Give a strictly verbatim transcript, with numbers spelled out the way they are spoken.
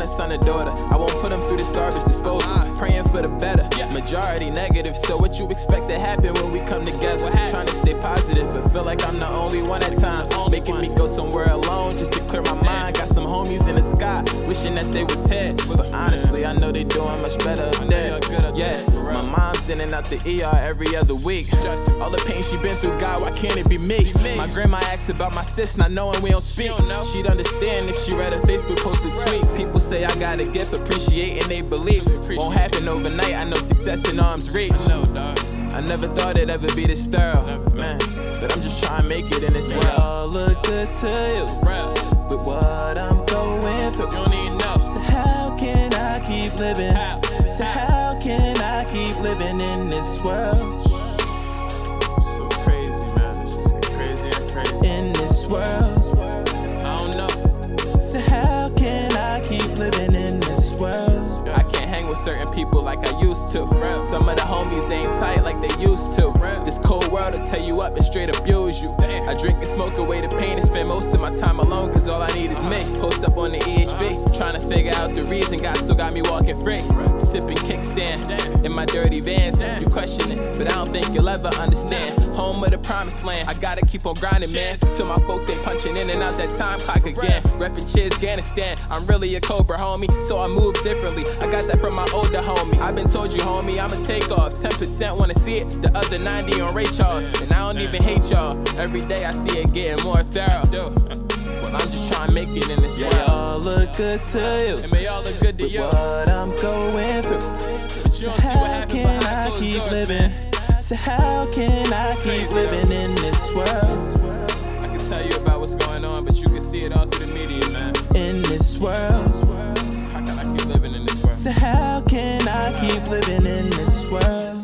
son or daughter. I won't put them through this garbage disposal. Praying for the better, majority negative. So what you expect to happen when we come together? Trying to stay positive, but feel like I'm the only one at times. Making me go somewhere alone just to clear my mind. Got some homies in the sky, wishing that they was here. But honestly, I know they doing much better up there. Yeah, my mom's in and out the E R every other week. All the pain she been through, God, why can't it be me? My grandma asked about my sis, not knowing we don't speak. She'd understand if she read her Facebook posted tweets. People say I got a gift, appreciating they beliefs. Won't happen overnight, I know success in arm's reach. I never thought it'd ever be this thorough, man, but I'm just trying to make it in this world. It all look good to you, with what I'm going through. You don't even know. So how can I keep living? So how can I keep living in this world? So crazy, man. It's just getting crazy and crazy. In this world, I don't know. so how can I keep living in this world? I can't hang with certain people like I used to. Some of the homies ain't tight like they used to. This cold world will tear you up and straight abuse you. I drink and smoke away the pain and spend most of my time alone, cause all I need is me. Post up on the E H V, trying to figure out the reason God still got me walking free. Sipping kickstand in my dirty Vans. You question it, but I don't think you'll ever understand. Home of the promised land, I gotta keep on grinding, man, till my folks ain't punching in and out that time clock again. Reppin' Chiz, Afghanistan, I'm really a Cobra, homie, so I move differently. I got that from my older homie. I've been told you, homie, I'ma take off. ten percent wanna see it, the other ninety on Ray Charles. And I don't even hate y'all. Every day I see it getting more thorough. Well, I'm just trying to make it in this world. They all look good to you, and may all look good to with you. what I'm going through. But you So don't see what how happened can behind I closed keep doors, living? man. So how can I keep living in this world? I can tell you about what's going on, but you can see it all through the media, man. In this world, How can I keep living in this world? so how can I keep living in this world?